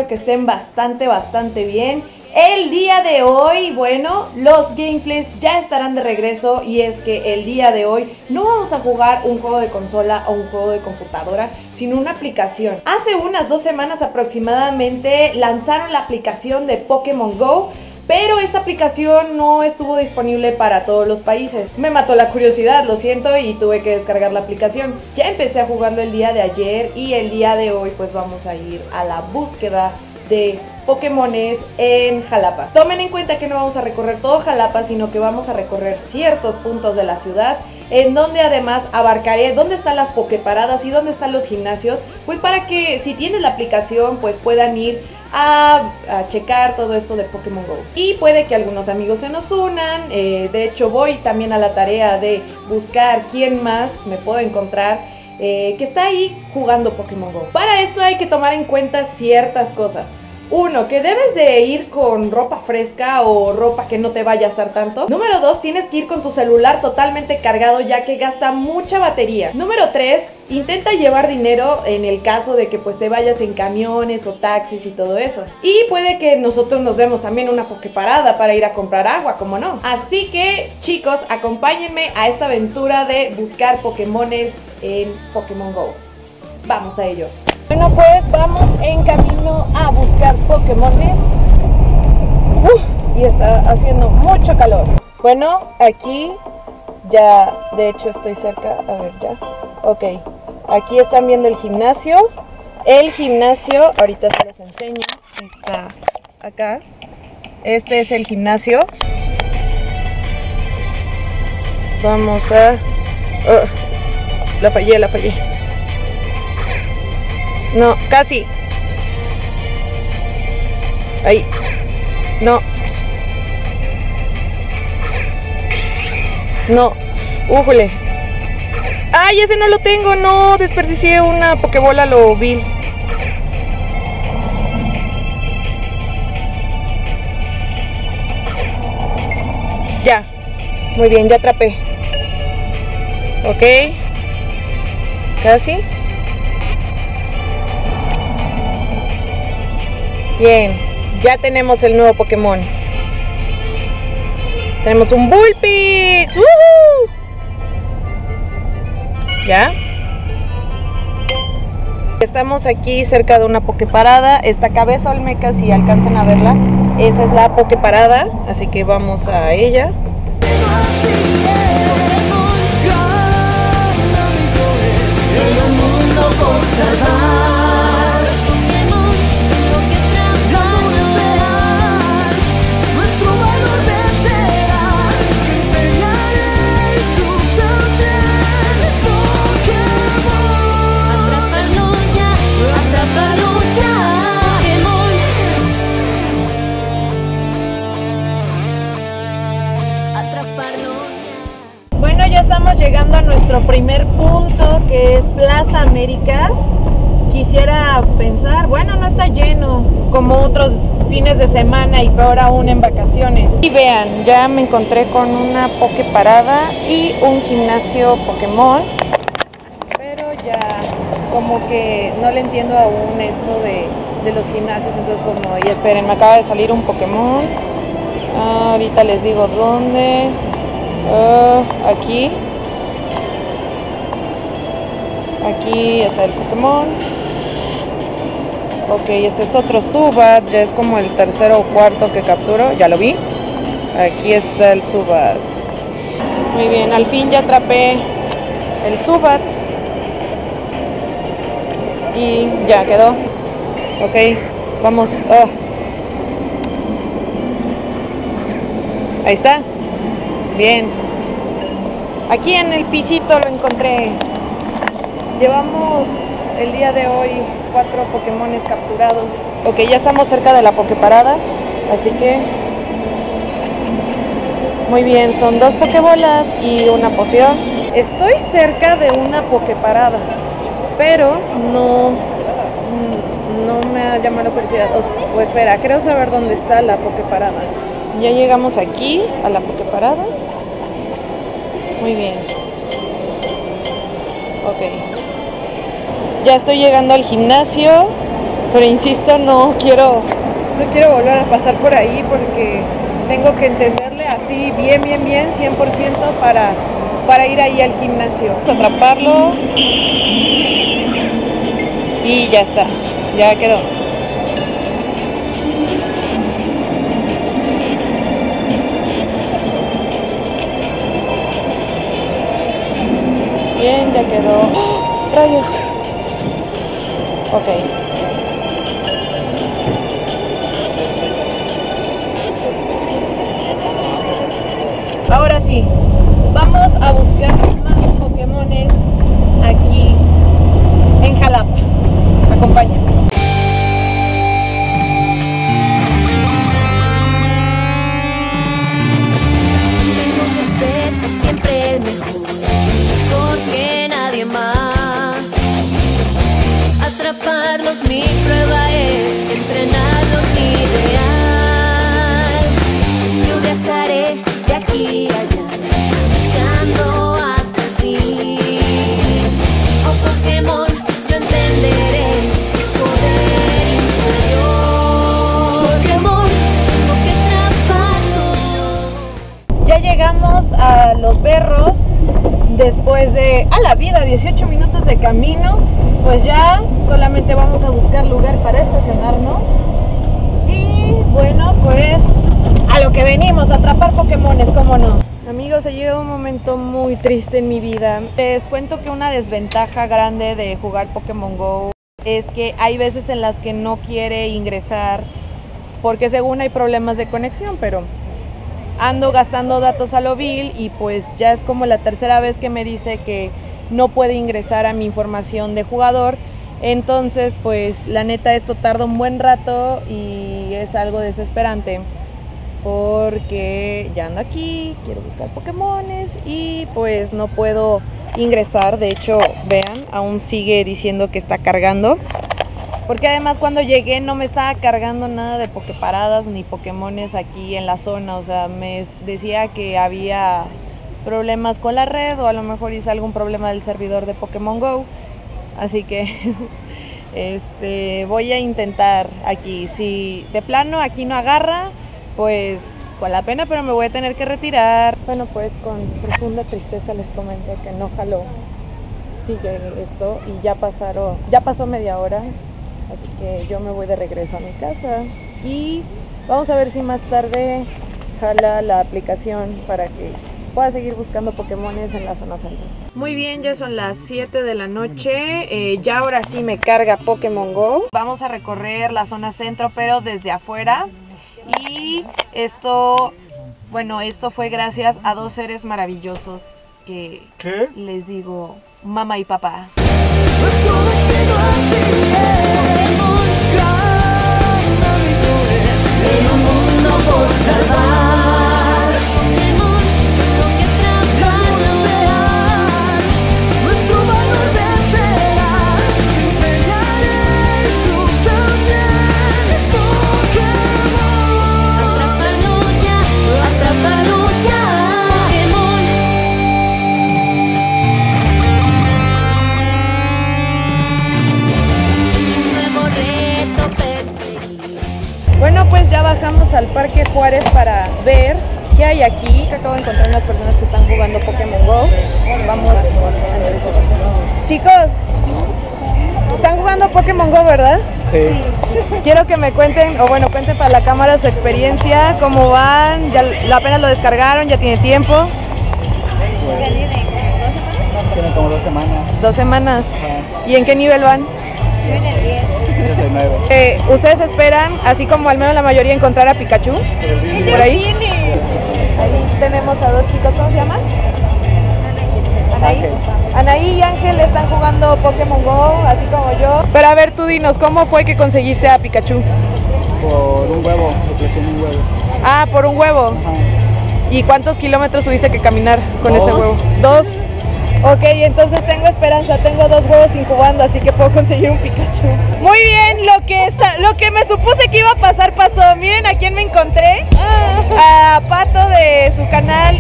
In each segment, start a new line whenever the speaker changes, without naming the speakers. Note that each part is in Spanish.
espero que estén bastante bien. El día de hoy, bueno, los gameplays ya estarán de regreso y es que el día de hoy no vamos a jugar un juego de consola o un juego de computadora, sino una aplicación. Hace unas 2 semanas aproximadamente lanzaron la aplicación de Pokémon Go, pero esta aplicación no estuvo disponible para todos los países. Me mató la curiosidad, lo siento, y tuve que descargar la aplicación. Ya empecé a jugarlo el día de ayer y el día de hoy pues vamos a ir a la búsqueda de Pokémones en Jalapa. Tomen en cuenta que no vamos a recorrer todo Jalapa, sino que vamos a recorrer ciertos puntos de la ciudad, en donde además abarcaré dónde están las Poképaradas y dónde están los gimnasios, pues para que si tienen la aplicación pues puedan ir a checar todo esto de Pokémon Go. Y puede que algunos amigos se nos unan, de hecho voy también a la tarea de buscar quién más me puedo encontrar que está ahí jugando Pokémon Go. Para esto hay que tomar en cuenta ciertas cosas. Uno, que debes de ir con ropa fresca o ropa que no te vaya a asar tanto. Número 2, tienes que ir con tu celular totalmente cargado ya que gasta mucha batería. Número 3, intenta llevar dinero en el caso de que pues te vayas en camiones o taxis y todo eso. Y puede que nosotros nos demos también una Poképarada para ir a comprar agua, como no. Así que chicos, acompáñenme a esta aventura de buscar Pokémones en Pokémon Go. Vamos a ello. Bueno, pues vamos en camino a buscar Pokémones. Y está haciendo mucho calor. Bueno, aquí ya, de hecho estoy cerca. A ver, ya. Ok, aquí están viendo el gimnasio. El gimnasio, ahorita se los enseño. Está acá. Este es el gimnasio. Vamos a... la fallé. No, casi. Ahí. No. No. ¡Újole! ¡Ay, ese no lo tengo! No, desperdicié una Pokébola, lo vil. Ya. Muy bien, ya atrapé. Ok. Casi. Bien, ya tenemos el nuevo Pokémon. Tenemos un Bullpix. ¡Woohoo! ¿Ya? Estamos aquí cerca de una Poképarada. Esta cabeza olmeca, si alcanzan a verla, esa es la Poképarada, así que vamos a ella. Bueno, ya estamos llegando a nuestro primer punto, que es Plaza Américas. Quisiera pensar, bueno, no está lleno como otros fines de semana y peor aún en vacaciones. Y vean, ya me encontré con una Poképarada y un gimnasio Pokémon, pero ya como que no le entiendo aún esto de los gimnasios, entonces pues no. Y esperen, me acaba de salir un Pokémon. Ahorita les digo dónde. Aquí está el Pokémon. Ok, este es otro Zubat, ya es como el tercero o cuarto que capturo, ya lo vi. Aquí está el Zubat. Muy bien, al fin ya atrapé el Zubat. Y ya quedó. Ok, vamos. Ahí está. Bien. Aquí en el pisito lo encontré. Llevamos el día de hoy 4 Pokémones capturados. Ok, ya estamos cerca de la Poképarada, así que muy bien, son 2 Pokébolas y una poción. Estoy cerca de una Poképarada, pero no me ha llamado curiosidad. O espera, creo saber dónde está la Poképarada. Ya llegamos aquí a la Poképarada. Muy bien. Ok. Ya estoy llegando al gimnasio. Pero insisto, no quiero volver a pasar por ahí porque tengo que entenderle así bien, 100% para ir ahí al gimnasio. Atraparlo y ya está, ya quedó. Bien, ya quedó. ¡Oh! ¡Rayos! Ok. Ahora sí, vamos a buscar más Pokémones aquí en Jalapa. Acompáñenme.
Tengo que ser siempre el mejor, porque nadie más. Atraparlos mi prueba es, entrenarlos mi ideal. Yo viajaré de aquí a allá, buscando hasta el fin. Oh Pokémon, yo entenderé el poder interior. Pokémon, tengo que atraparlos.
Ya llegamos a Los Berros. Después de, a la vida, 18 minutos de camino, pues ya solamente vamos a buscar lugar para estacionarnos. Y bueno, pues a lo que venimos, a atrapar Pokémones, ¿cómo no? Amigos, ha llegado un momento muy triste en mi vida. Les cuento que una desventaja grande de jugar Pokémon GO es que hay veces en las que no quiere ingresar porque según hay problemas de conexión, pero ando gastando datos a lo vil y pues ya es como la tercera vez que me dice que no puede ingresar a mi información de jugador. Entonces pues la neta esto tarda un buen rato y es algo desesperante porque ya ando aquí, quiero buscar Pokémones y pues no puedo ingresar. De hecho, vean, aún sigue diciendo que está cargando. Porque además cuando llegué no me estaba cargando nada de Poképaradas ni Pokémones aquí en la zona. O sea, me decía que había problemas con la red o a lo mejor hice algún problema del servidor de Pokémon GO. Así que voy a intentar aquí. Si de plano aquí no agarra, pues con la pena, pero me voy a tener que retirar. Bueno, pues con profunda tristeza les comento que no jaló. Sigue esto y ya pasó media hora. Así que yo me voy de regreso a mi casa y vamos a ver si más tarde jala la aplicación para que pueda seguir buscando Pokémones en la zona centro. Muy bien, ya son las 7 de la noche, ya ahora sí me carga Pokémon GO. Vamos a recorrer la zona centro pero desde afuera y esto fue gracias a dos seres maravillosos que les digo mamá y papá.
Nuestro destino así es. En un mundo por salvar. Pokémon, tengo que atraparlos. Nuestro valor vencerá. Te enseñaré y tú también. Pokémon, atrápalo ya. Pokémon.
Bueno, pues ya bajamos al Parque Juárez para ver qué hay aquí. Acabo de encontrar unas personas que están jugando Pokémon GO. Vamos. Chicos, están jugando Pokémon GO, ¿verdad?
Sí.
Quiero que me cuenten, cuenten para la cámara su experiencia, cómo van, ya apenas lo descargaron, ya tiene tiempo.
Tiene como 2 semanas.
2 semanas.
Ajá.
¿Y en qué nivel van?
Yo en el 10. Yo soy 9.
¿Ustedes esperan, así como al menos la mayoría, encontrar a Pikachu? ¿Por ahí? Ahí tenemos a dos chicos, ¿cómo se llaman? Anaí.
Ángel.
Anaí y Ángel están jugando Pokémon GO, así como yo. Pero a ver, tú dinos, ¿cómo fue que conseguiste a Pikachu?
Por un huevo, porque tiene un huevo.
Ah, por un huevo.
Ajá.
¿Y cuántos kilómetros tuviste que caminar con
2.
ese huevo? 2. Ok, entonces tengo esperanza, tengo 2 huevos incubando, así que puedo conseguir un Pikachu. Muy bien, lo que me supuse que iba a pasar pasó. Miren a quién me encontré. A Pato de su canal.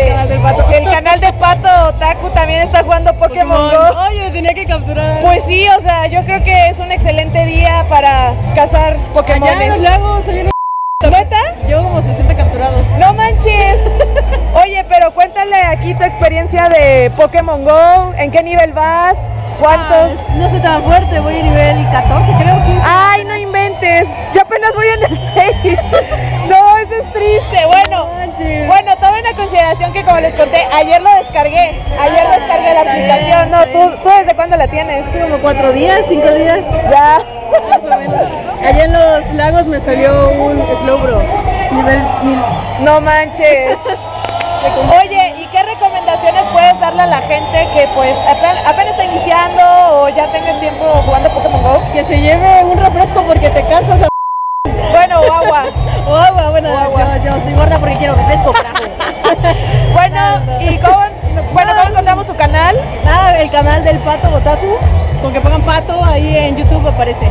El canal de Pato Otaku también está jugando Pokémon Go.
Oye, tenía que capturar.
Pues sí, o sea, yo creo que es un excelente día para cazar Pokémon.
Allá en los lagos hay una...
¿Neta?
Llevo como 60 capturados.
¡No manches! Oye, pero cuéntale aquí tu experiencia de Pokémon Go. ¿En qué nivel vas? ¿Cuántos?
No sé tan fuerte, voy a nivel 14, creo que.
¡Ay, no inventes! Yo apenas voy en el 6. No, eso es triste. Bueno, tomen en consideración que como les conté, ayer lo descargué. Ayer descargué la aplicación. No, ¿tú desde cuándo la tienes?
Hace como 4 días, 5 días.
Ya.
Más o menos. Allá en los lagos me salió un Slowbro, nivel 1000.
No manches. Oye, ¿y qué recomendaciones puedes darle a la gente que pues apenas está iniciando o ya tenga tiempo jugando Pokémon Go?
Que se lleve un refresco porque te cansas.
Bueno, o agua.
O agua, bueno,
O agua.
Yo estoy gorda porque quiero refresco, carajo.
Bueno, ¿y cómo encontramos su canal?
El canal del Pato Otaku, con que pongan Pato ahí en YouTube aparece.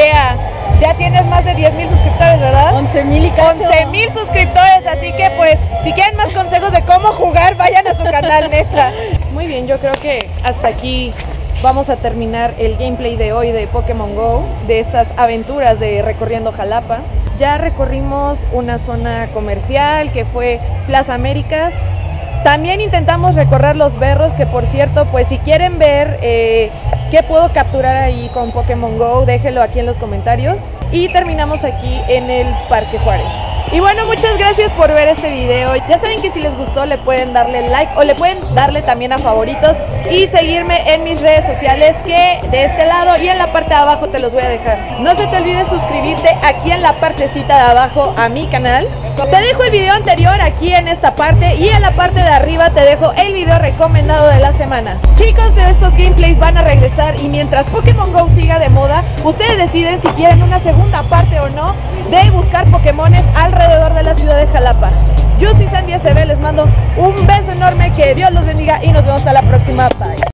Ya tienes más de 10,000 suscriptores, ¿verdad?
11,000 y cacho.
11,000 suscriptores, así que pues si quieren más consejos de cómo jugar, vayan a su canal, neta. Muy bien, yo creo que hasta aquí vamos a terminar el gameplay de hoy de Pokémon Go, de estas aventuras de recorriendo Jalapa. Ya recorrimos una zona comercial que fue Plaza Américas. También intentamos recorrer los berros, que por cierto, pues si quieren ver qué puedo capturar ahí con Pokémon Go, déjenlo aquí en los comentarios. Y terminamos aquí en el Parque Juárez. Y bueno, muchas gracias por ver este video. Ya saben que si les gustó le pueden darle like o le pueden darle también a favoritos y seguirme en mis redes sociales, que de este lado y en la parte de abajo te los voy a dejar. No se te olvide suscribirte aquí en la partecita de abajo a mi canal. Te dejo el video anterior aquí en esta parte y en la parte de arriba te dejo el video recomendado de la semana. Chicos, de estos gameplays van a regresar y mientras Pokémon Go siga de moda, ustedes deciden si quieren una segunda parte o no de buscar Pokémones alrededor de la ciudad de Jalapa. Yo soy Sandy SB, les mando un beso enorme, que Dios los bendiga y nos vemos hasta la próxima. Bye.